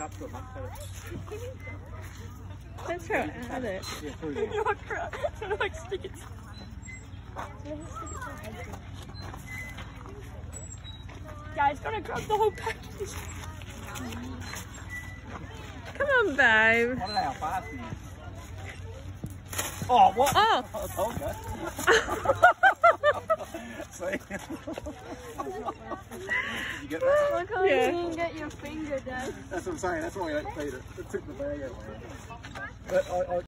up to it, mate. Don't throw it at it. Yeah, through there. You're not trying to like stick it. Guys, gotta grab the whole package. Come on, babe. I don't know how fast he is. Oh, what? Oh. I told you. See? Did you get that? I can't Yeah. even get your finger, Dad. That's what I'm saying. That's why we don't feed it. It took the bag out. But I